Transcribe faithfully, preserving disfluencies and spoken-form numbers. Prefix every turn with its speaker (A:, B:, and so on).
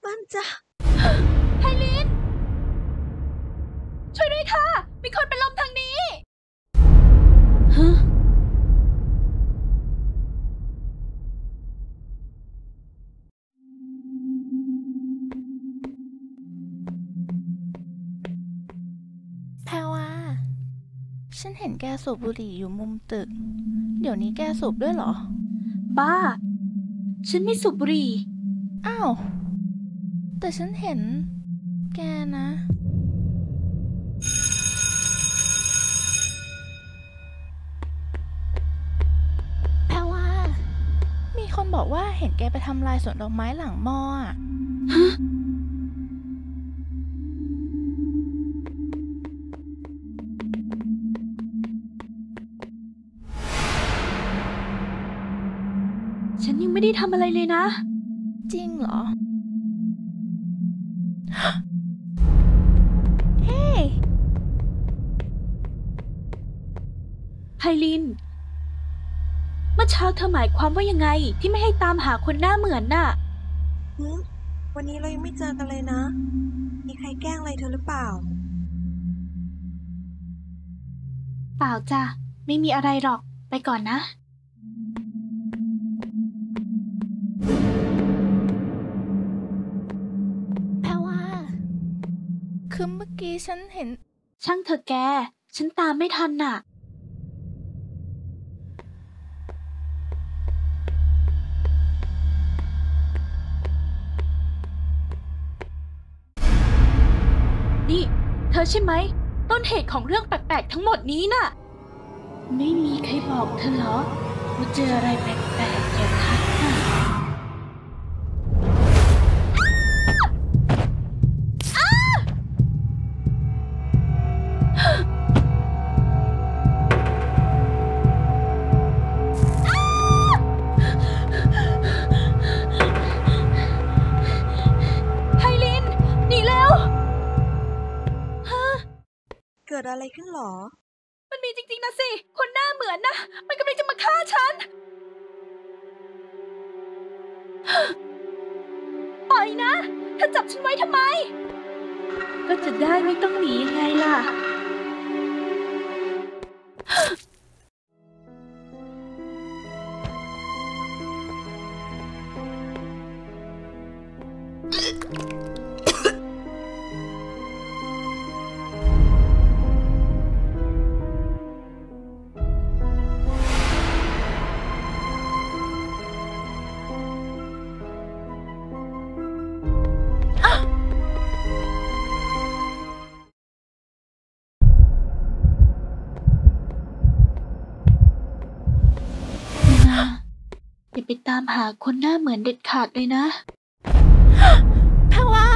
A: บ้านจ้ะ
B: ไพลินช่วยด้วยค่ะมีคนเป็นลมทางนี้ฮะแพรวาฉันเห็นแกสูบบุหรี่อยู่มุมตึกเดี๋ยวนี้แกสูบด้วยเหรอบ้าฉันไม่สูบบุหรี่อ้าวแต่ฉันเห็นแกนะแพรวามีคนบอกว่าเห็นแกไปทำลายสวนดอกไม้หลังมออ่ะฮะฉันยังไม่ได้ทำอะไรเลยนะจริงเหรอเฮ้ไพลินเมื่อเช้าเธอหมายความว่ายังไงที่ไม่ให้ตามหาคนหน้าเหมือนน่ะ
A: หืมวันนี้เรายังไม่เจอกันเลยนะมีใครแกล้งอะไรเธอหรือเปล่า
B: เปล่าจ้ะไม่มีอะไรหรอกไปก่อนนะแพรวาคือเมื่อกี้ฉันเห็นช่างเธอแกฉันตามไม่ทันน่ะนี่เธอใช่ไหมต้นเหตุของเรื่องแปลกๆทั้งหมดนี้น่ะไม่มีใครบอกเธอเหรอว่าเจออะไรแปลกๆอย่างนั้นน่ะไพลินหนีเร็วฮะ
A: เกิดอะไรขึ้นหรอ
B: มันมีจริงๆนะสิคนหน้าเหมือนนะมันกำลังจะมาฆ่าฉันปล่อยนะเธอจับฉันไว้ทำไมก็จะได้ไม่ต้องหนีไงล่ะอย่าไปตามหาคนหน้าเหมือนเด็ดขาดเลยนะแพรวา